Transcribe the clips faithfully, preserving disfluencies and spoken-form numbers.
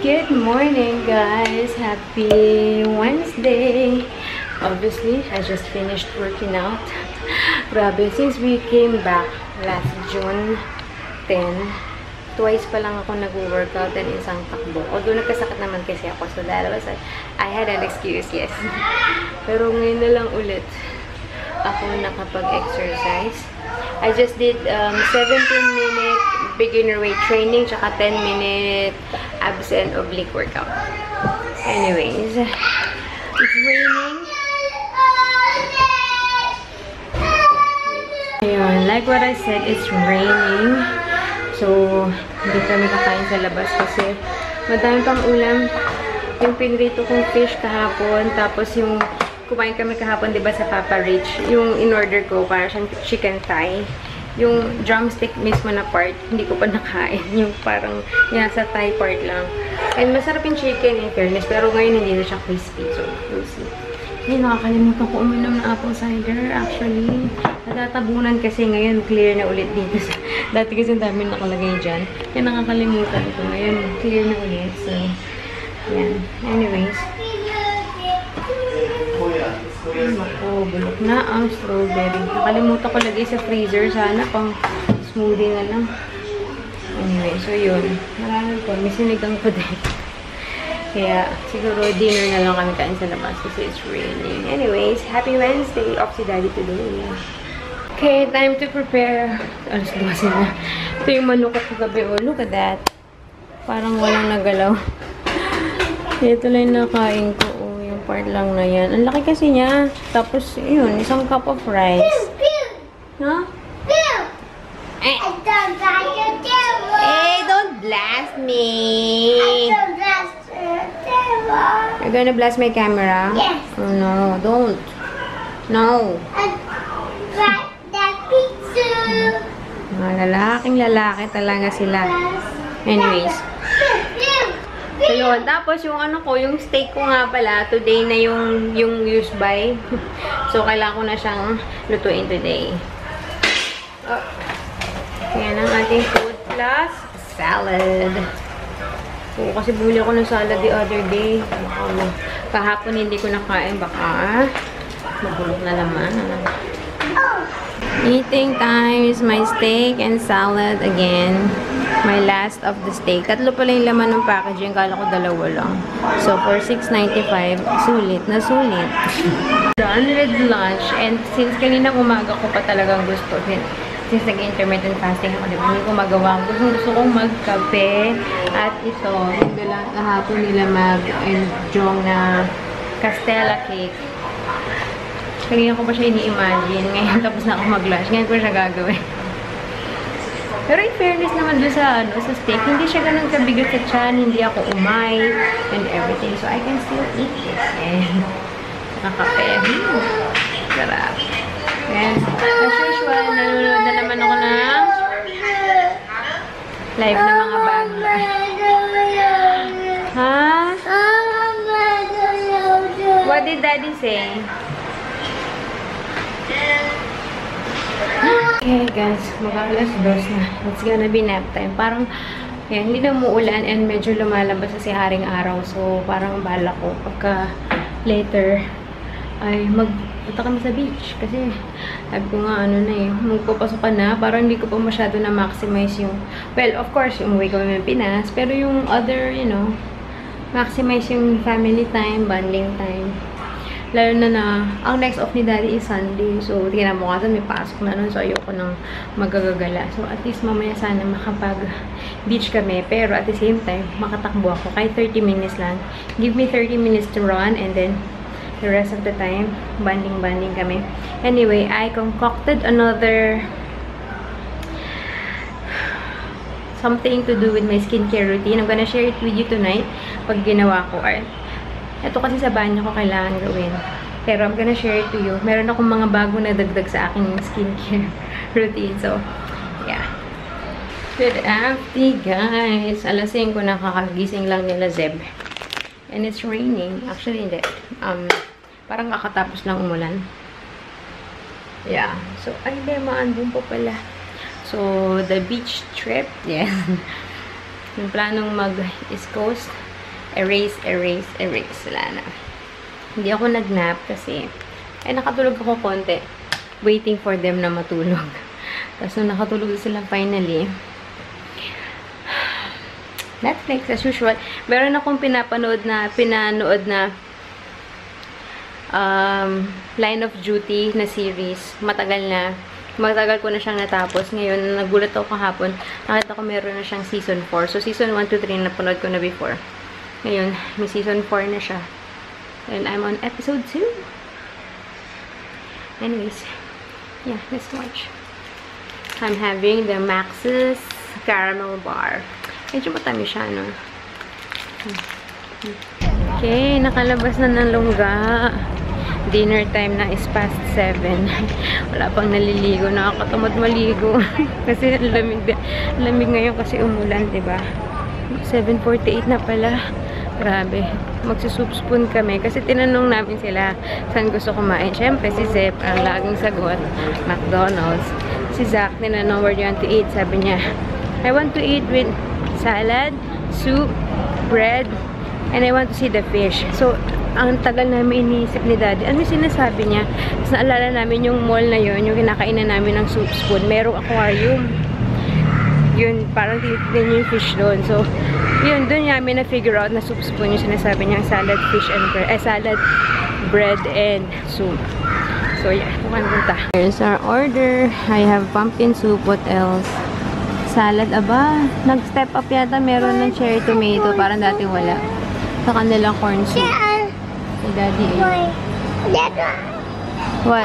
Good morning, guys. Happy Wednesday. Obviously, I just finished working out. Grabe, since we came back last June tenth, twice pa lang ako nag-workout and isang takbo. Although nagkasakit naman kasi ako, so that was a, I had an excuse, yes. Pero ngayon na lang ulit ako nakapag-exercise. I just did um, seventeen minute beginner weight training tsaka ten minute abs and oblique workout. Anyways, it's raining. Ayun, like what I said, it's raining. So, hindi kami kakain sa labas kasi madami pang ulam. Yung pinrito kong fish kahapon, tapos yung kumain kami kahapon, diba, sa Papa Rich. Yung in-order ko, para siyang chicken thigh. Yung drumstick mismo na part, hindi ko pa nakain. Yung parang nasa thigh part lang. And masarap yung chicken, in fairness. Pero ngayon, hindi na siya crispy. So, we'll see. Ay, nakakalimutan ko uminom ng apple cider. Actually, natatabunan kasi ngayon, clear na ulit dito. Dati kasi ang dami nakalagay dyan. Kaya nakakalimutan ko. Ngayon, clear na ulit. So, yan. Anyways. Ako, bulok na ang strawberry. Nakalimutan ko lagay sa freezer. Sana pang smoothie na lang. Anyway, so yun. Marami po. May sinigang ko din. Kaya, siguro dinner na lang kami kain sa labas kasi it's raining. Anyways, happy Wednesday. Off si Daddy today. Okay, time to prepare. Alas dumasin na. Ito yung manok ko gabi. Oh, look at that. Parang walang nagalaw. Ito lang yung nakain ko. Part lang na yan. Ang laki kasi niya. Tapos, yun, isang cup of rice. Huh? Eh. Hey, don't blast me. You're gonna blast my camera? Yes. Oh, no, don't. No. Mga lalaking lalaki talaga sila. Anyways. So, yun. Tapos, yung ano ko, yung steak ko nga pala, today na yung, yung use by. So, kailangan ko na siyang lutuin today. Oh. Yan ang ating food plus salad. So, kasi bumili ako ng salad the other day. Baka, kahapon hindi ko nakain. Baka magulog na naman. Eating time is my steak and salad again. My last of the steak. Tatlo pala yung laman ng packaging. Kala ko dalawa lang. So, for six ninety-five, sulit na sulit. Done with lunch. And since kanina umaga ko pa talagang gusto. Since nag-intermittent fasting ako, diba? Hindi ko magawa. Gusto, gusto kong magkape. At ito, hindi lang kahapon nila mag-enjong na Castella cake. Kanina ko pa siya ini-imagine. Ngayon, tapos na ako mag-lunch. Ngayon ko siya gagawin. Pero in fairness naman doon sa, ano, sa steak, hindi siya ganun kabigat sa tiyan, hindi ako umay, and everything. So, I can still eat this. And, nakakape. Hmm. Sarap. And, as usual, nanonood na naman ako ng live na mga bag. Ha? What did Daddy say? Okay guys, mag-alas dos na. It's gonna be nap time. Parang, yan, hindi na muulan and medyo lumalabas kasi haring araw. So, parang bala ko pagka later ay magpunta kami sa beach. Kasi, sabi ko nga, ano na eh, magpapasok ka na. Parang hindi ko pa masyado na maximize yung, well, of course, umuwi kami ng Pinas. Pero yung other, you know, maximize yung family time, bonding time. Lalo na na, ang next off ni Daddy is Sunday. So, tingnan mo kasi may pasok na nun. So, ayoko nang magagagala. So, at least mamaya sana makapag-beach kami. Pero at the same time, makatakbo ako. Kahit thirty minutes lang. Give me thirty minutes to run. And then, the rest of the time, banding-banding kami. Anyway, I concocted another something to do with my skincare routine. I'm gonna share it with you tonight pag ginawa ko. Or, ito kasi sa banyo ko kailangan gawin. Pero I'm gonna share it to you. Meron akong mga bago na dagdag sa aking skincare routine. So, yeah. Good afternoon, guys. Alas singko na kakagising lang nila Zeb. And it's raining. Actually, hindi. Um, parang kakatapos lang umulan. Yeah. So, ay, demaan doon po pala. So, the beach trip. Yeah. Yung planong mag-East Coast. Erase, erase, erase. Wala na. Hindi ako nag-nap kasi ay nakatulog ako konti. Waiting for them na matulog. Tapos nung nakatulog sila finally, Netflix as usual. Meron akong pinapanood na, pinanood na um, Line of Duty na series. Matagal na. Matagal ko na siyang natapos. Ngayon, nagulat ako kahapon. Nakita ko meron na siyang season four. So, season one, two, three napanood ko na before. Ngayon, may season four na siya. And I'm on episode two. Anyways, yeah, let's watch. I'm having the Max's Caramel Bar. Medyo matamis siya, no? Okay, nakalabas na ng lungga. Dinner time na is past seven. Wala pang naliligo. Nakakatamad maligo. Kasi lamig, lamig ngayon kasi umulan, diba? seven forty-eight na pala. Grabe. Magsusoup spoon kami. Kasi tinanong namin sila saan gusto kumain. Siyempre, si Zep, ang laging sagot, McDonald's. Si Zach, tinanong where do you want to eat? Sabi niya, I want to eat with salad, soup, bread, and I want to see the fish. So, ang tagal namin iniisip ni Daddy. Ano yung sinasabi niya? Tapos naalala namin yung mall na yun, yung kinakainan namin ng soup spoon. Merong aquarium. Yun, parang din yung fish doon. So, yun, doon namin na-figure out na soup spoon yung sinasabi niya, salad, fish, and bread, eh, salad, bread, and soup. So, yeah, kumain punta. Here's our order. I have pumpkin soup. What else? Salad, aba. Nag-step up yata. Meron ng cherry tomato. Parang dati wala. Sa kanilang corn soup. Si Daddy, eh. What?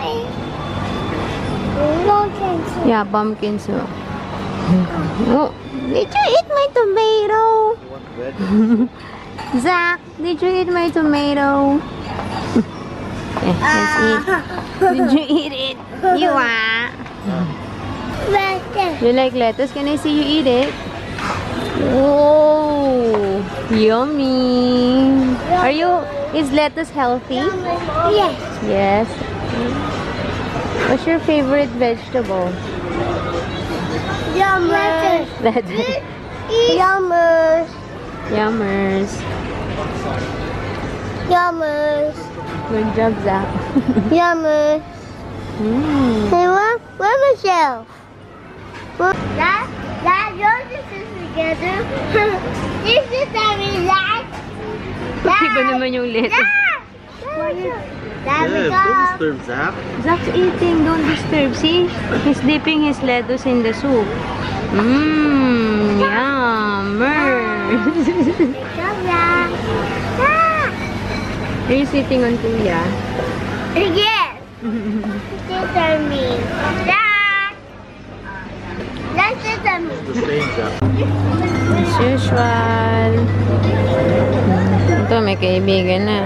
Yeah, pumpkin soup. Oh, did you eat my tomato? Zach, did you eat my tomato? Okay, let's eat. Did you eat it? You are. You like lettuce? Can I see you eat it? Oh, yummy. Are you, is lettuce healthy? Yes. Yes. What's your favorite vegetable? Yummers. Lettuce. Yummers. Yummers. Yummers. Good job, Zach. Yummers. Mm. Hey, what? Where myself? That, that, yours is together. This is a relax. Iba naman yung lettuce. There we Good. go. Don't disturb Zach. Zach's eating. Don't disturb. See? He's dipping his lettuce in the soup. Mmm. Yummers. Are you sitting on Kuya? Yes. Sit on me. Dad. Let's sit on me. The same Zach. As usual. Ito, may kaibigan na.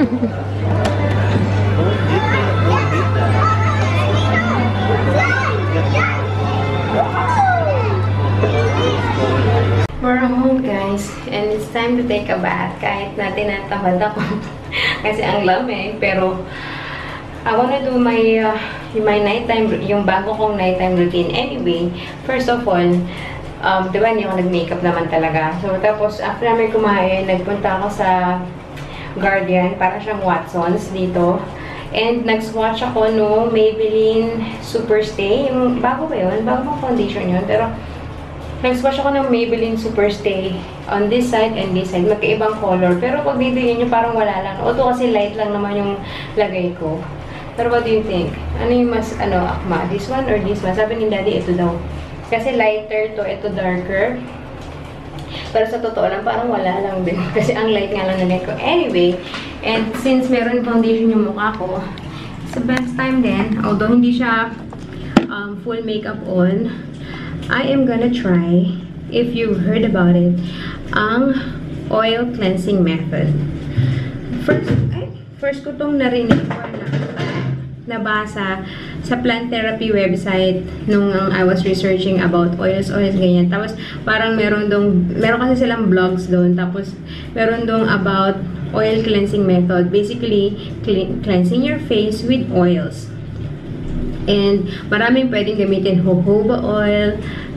We're home, guys, and it's time to take a bath. Kahit na tinatamad ako kasi ang lamig, pero I wanna do my uh, my nighttime, yung bago kong nighttime routine. Anyway, first of all, um, diba hindi ako nag-makeup naman talaga. So, tapos after namin kumain, nagpunta ako sa Guardian, para siyang Watsons dito. And nag-swatch ako no Maybelline Superstay. Yung bago ba yun? Bago bang foundation yun? Pero nag-swatch ako ng Maybelline Superstay on this side and this side. Magkaibang color. Pero pag dito yun, yung parang wala lang. Ito kasi light lang naman yung lagay ko. Pero what do you think? Ano yung mas, ano, akma? This one or this one? Sabi ni Daddy, ito daw. Kasi lighter to, ito darker. Pero sa totoo lang, parang wala lang din. Kasi ang light nga lang na ko. Anyway, and since meron foundation yung mukha ko, it's the best time din. Although hindi siya um, full makeup on, I am gonna try, if you've heard about it, ang oil cleansing method. First, ay, first ko itong narinig ko na nabasa sa plant therapy website nung um, I was researching about oils, oils, ganyan. Tapos, parang meron dong, meron kasi silang vlogs doon. Tapos, meron dong about oil cleansing method. Basically, clean, cleansing your face with oils. And, maraming pwedeng gamitin jojoba oil,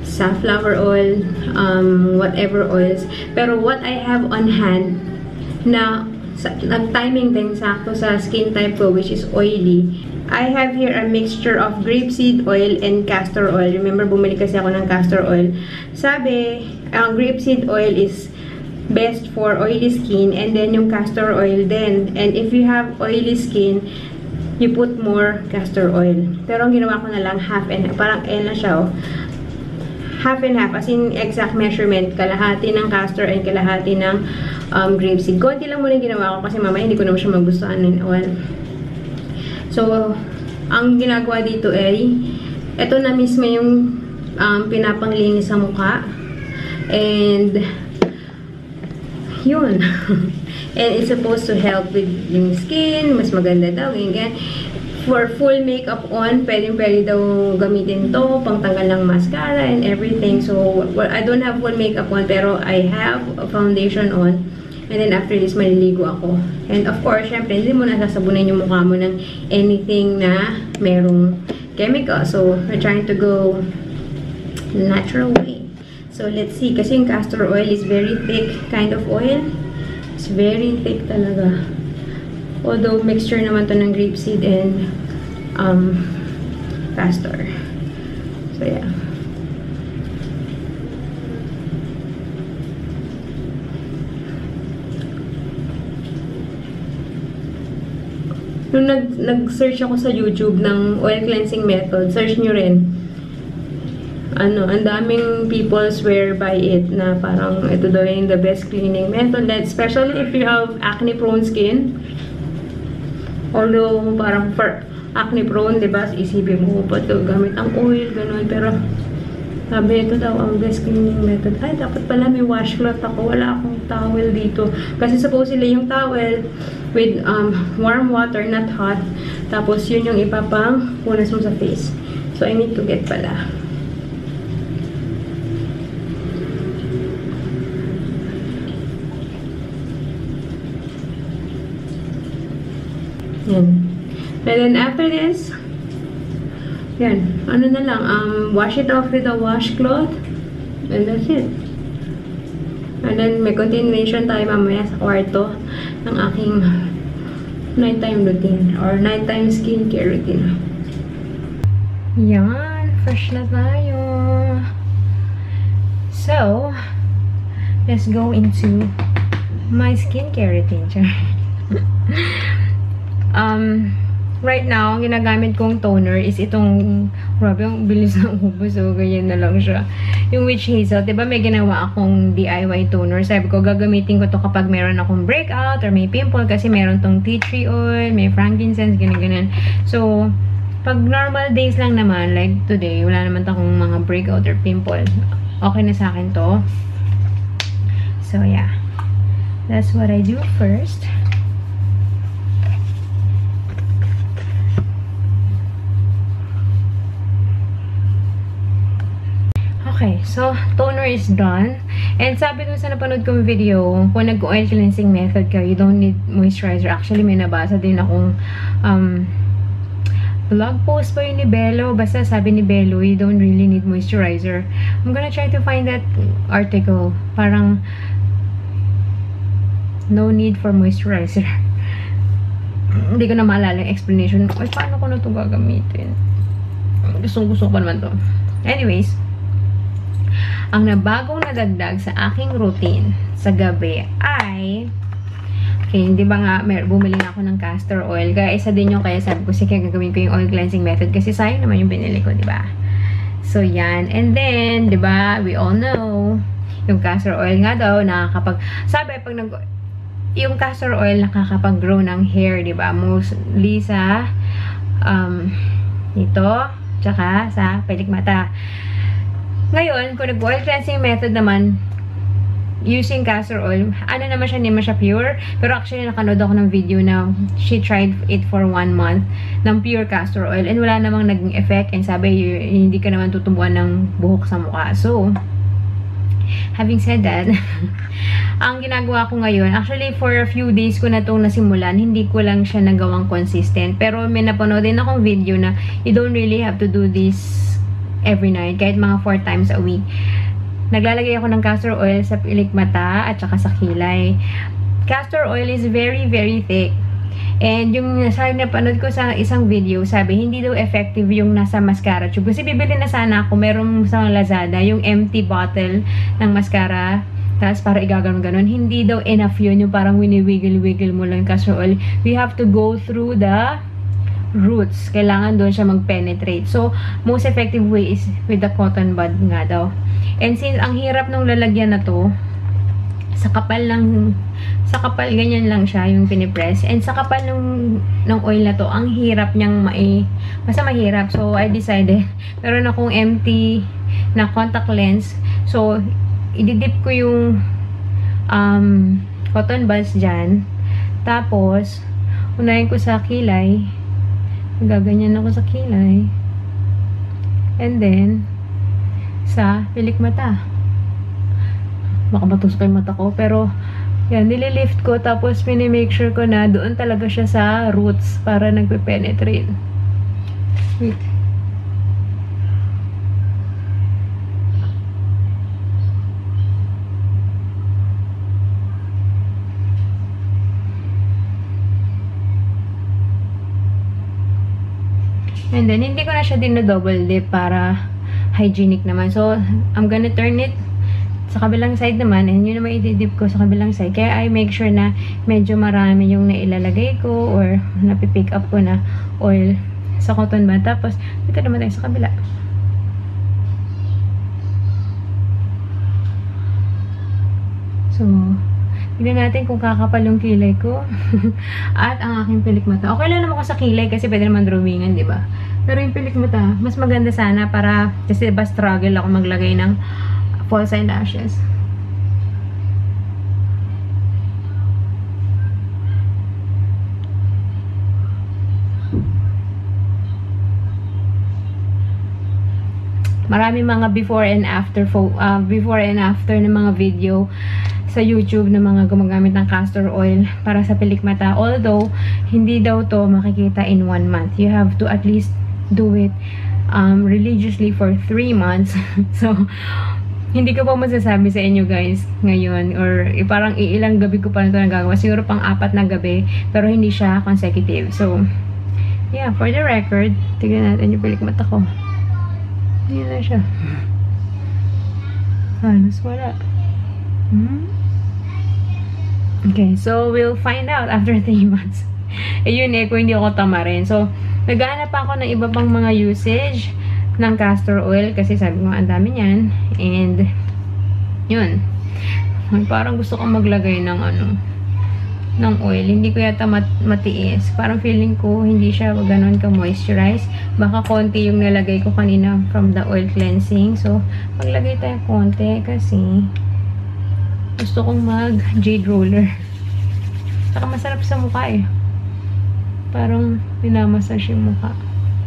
safflower oil, um, whatever oils. Pero what I have on hand na nag-timing din sakto sa skin type ko, which is oily, I have here a mixture of grapeseed oil and castor oil. Remember, bumili kasi ako ng castor oil. Sabi, ang grapeseed oil is best for oily skin, and then yung castor oil din. And if you have oily skin, you put more castor oil. Pero ang ginawa ko na lang half and half. Parang L na siya, oh. Half and half, as in exact measurement. Kalahati ng castor and kalahati ng um, grapeseed. Konti lang muna yung ginawa ko kasi mamaya hindi ko naman siya magustuhan ng oil. So, ang ginagawa dito ay, ito na mismo yung um, pinapanglinis sa mukha. And, yun. And it's supposed to help with yung skin. Mas maganda daw. Ganyan. For full makeup on, pwedeng-pwede daw gamitin to, pangtanggal ng mascara and everything. So, well, I don't have full makeup on, pero I have a foundation on. And then after this, maliligo ako. And of course, syempre, hindi mo na sasabunin yung mukha mo ng anything na merong chemical. So, we're trying to go the natural way. So, let's see. Kasi yung castor oil is very thick kind of oil. It's very thick talaga. Although, mixture naman to ng grapeseed and um, castor. So, yeah. Nung nag-search ako sa YouTube ng oil cleansing method, search nyo rin. Ano, ang daming people swear by it na parang ito daw yung the best cleaning method. Especially if you have acne-prone skin. Although, parang for acne-prone, diba, isipin mo, ba't gamit ang oil, ganun. Pero, sabi, ito daw ang best cleaning method. Ay, dapat pala may washcloth ako. Wala akong towel dito. Kasi supposedly yung towel with um, warm water, not hot. Tapos, yun yung ipapang punas mo sa face. So, I need to get pala. Yan. And then after this, yan, ano na lang, um, wash it off with a washcloth, and that's it. And then may continuation tayo mamaya sa kwarto ng aking nighttime routine, or nighttime skincare routine. Yan, fresh na tayo. So, let's go into my skincare routine. Um, right now, ginagamit kong toner is itong, grabe, ang bilis ng ubos, so ganyan na lang siya. Yung Witch Hazel, diba may ginawa akong D I Y toner. Sabi ko, gagamitin ko to kapag meron akong breakout or may pimple kasi meron tong tea tree oil, may frankincense, ganyan-ganyan. So, pag normal days lang naman, like today, wala naman akong mga breakout or pimple. Okay na sa akin to. So, yeah. That's what I do first. Okay, so toner is done. And sabi dun sa napanood kong video, kung nag-oil cleansing method ka, you don't need moisturizer. Actually, may nabasa din akong um, blog post pa yun ni Bello. Basta sabi ni Bello, you don't really need moisturizer. I'm gonna try to find that article. Parang no need for moisturizer. Hindi ko na maalala yung explanation. Ay, paano ko na ito gagamitin? Gustong-gusto ko naman to. Anyways, ang nabagong nadagdag sa aking routine sa gabi ay, okay, hindi ba nga, may, bumili na ako ng castor oil. Kaya isa din yung kaya sabi ko, sige, gagawin ko yung oil cleansing method kasi sayang naman yung binili ko, di ba? So, yan. And then, di ba, we all know, yung castor oil nga daw, nakakapag, sabi, pag nag, yung castor oil nakakapag-grow ng hair, di ba? Mostly sa, um, ito, tsaka sa pelikmata. Ngayon, kung nag-oil cleansing method naman, using castor oil, ano naman siya, hindi naman siya pure. Pero actually, nakanood ako ng video na she tried it for one month ng pure castor oil. And wala namang naging effect. And sabi, hindi ka naman tutubuan ng buhok sa mukha. So, having said that, ang ginagawa ko ngayon, actually, for a few days ko na itong nasimulan, hindi ko lang siya nagawang consistent. Pero may napanood din akong video na you don't really have to do this every night, kahit mga four times a week. Naglalagay ako ng castor oil sa pilik mata at saka sa kilay. Castor oil is very, very thick. And yung sabi na panood ko sa isang video, sabi, hindi daw effective yung nasa mascara tube. Kasi bibili na sana ako, meron sa Lazada, yung empty bottle ng mascara. Tapos para igaganon-ganon. Hindi daw enough yun, yung parang wini-wiggle-wiggle mo lang castor oil. We have to go through the roots. Kailangan doon siya mag-penetrate. So, most effective way is with the cotton bud nga daw. And since ang hirap nung lalagyan na to, sa kapal ng sa kapal ganyan lang siya yung pinipress, and sa kapal ng ng oil na to, ang hirap niyang mai basta mahirap. So I decided, meron akong empty na contact lens, so ididip ko yung um, cotton buds dyan, tapos unahin ko sa kilay, gaganyan ako sa kilay, and then sa pilik mata. Baka matusok yung mata ko, pero yan, nililift ko, tapos mini-make sure ko na doon talaga siya sa roots para nagpe-penetrate. Wait. And then, hindi ko na siya din-double dip para hygienic naman. So, I'm gonna turn it sa kabilang side naman, and yun naman i-dip ko sa kabilang side. Kaya I make sure na medyo marami yung nailalagay ko or napipick up ko na oil sa cotton bud. Tapos, dito naman tayo sa kabila. So, tignan natin kung kakapal yung kilay ko. At ang aking pilik mata. Okay lang naman ko sa kilay kasi pwede naman drawingan, di ba? Pero yung pilik mata, mas maganda sana para, kasi diba struggle ako maglagay ng false eyelashes. Marami mga before and after uh, before and after ng mga video sa YouTube ng mga gumagamit ng castor oil para sa pilik mata. Although, hindi daw to makikita in one month. You have to at least do it um, religiously for three months. So, hindi ko pa masasabi sa inyo guys ngayon, or eh, parang iilang gabi ko pa na ito nagagawa. Siguro pang apat na gabi, pero hindi siya consecutive. So, yeah, for the record, tignan natin yung pilik mata ko. Hindi na siya. Halos wala. Hmm? Okay, so we'll find out after three months. Eh yun eh, kung hindi ako tamarin. So, naghahanap ako ng iba pang mga usage ng castor oil kasi sabi ko ang dami niyan, and yun, parang gusto kong maglagay ng ano ng oil, hindi ko yata mat matiis, parang feeling ko hindi siya ganoon ka moisturize, baka konti yung nalagay ko kanina from the oil cleansing. So maglagay tayo konti kasi gusto kong mag jade roller, saka masarap sa mukha eh, parang pinamassage yung mukha.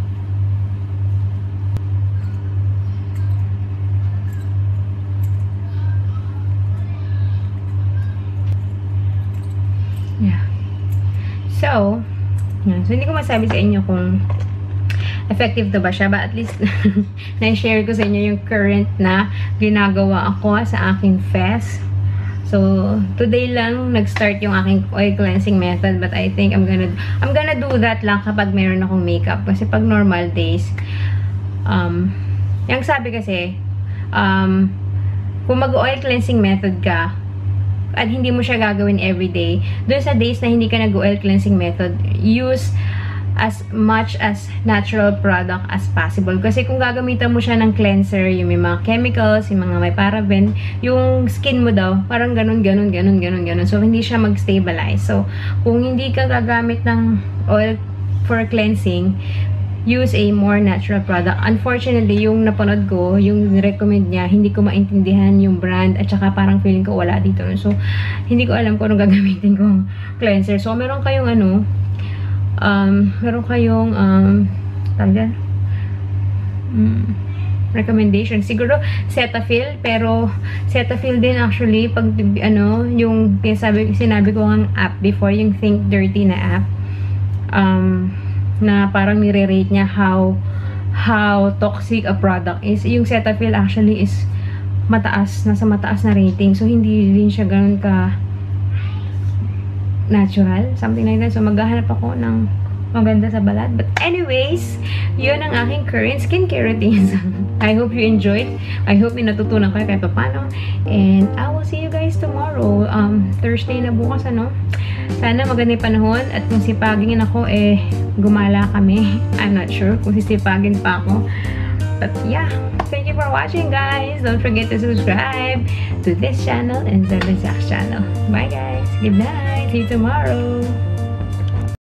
Yeah. So, yun. So, hindi ko masabi sa inyo kung effective to ba siya, but at least na-share ko sa inyo yung current na ginagawa ako sa aking fest. So, today lang nag-start yung aking oil cleansing method, but I think I'm gonna I'm gonna do that lang kapag meron akong makeup. Kasi pag normal days, um, yung sabi kasi, um, kung mag-oil cleansing method ka, at hindi mo siya gagawin everyday, doon sa days na hindi ka nag-oil cleansing method, use as much as natural product as possible. Kasi kung gagamitan mo siya ng cleanser, yung may mga chemicals, yung mga may paraben, yung skin mo daw, parang ganun, ganun, ganun, ganun, ganun. So, hindi siya mag-stabilize. So, kung hindi ka gagamit ng oil for cleansing, use a more natural product. Unfortunately, yung napanood ko, yung recommend niya, hindi ko maintindihan yung brand, at saka parang feeling ko wala dito. So, hindi ko alam kung anong gagamitin kong cleanser. So, meron kayong ano, um, meron kayong, um, tanda, um, recommendation. Siguro, Cetaphil, pero Cetaphil din actually, pag, ano, yung sinabi, sinabi ko ang app before, yung Think Dirty na app, um, na parang nire-rate niya how how toxic a product is. Yung Cetaphil actually is mataas, nasa mataas na rating. So, hindi din siya ganun ka natural. Something like that. So, maghahanap ako ng maganda sa balat. But anyways, yun ang aking current skincare routines. I hope you enjoyed. I hope may natutunan kayo kahit paano. And I will see you guys tomorrow. Um, Thursday na bukas, ano? Sana maganda yung panahon. At kung sipagin ako, eh, gumala kami. I'm not sure kung sisipagin pa ako. But yeah, thank you for watching, guys. Don't forget to subscribe to this channel and Seven Saks channel. Bye, guys. Good night. See you tomorrow.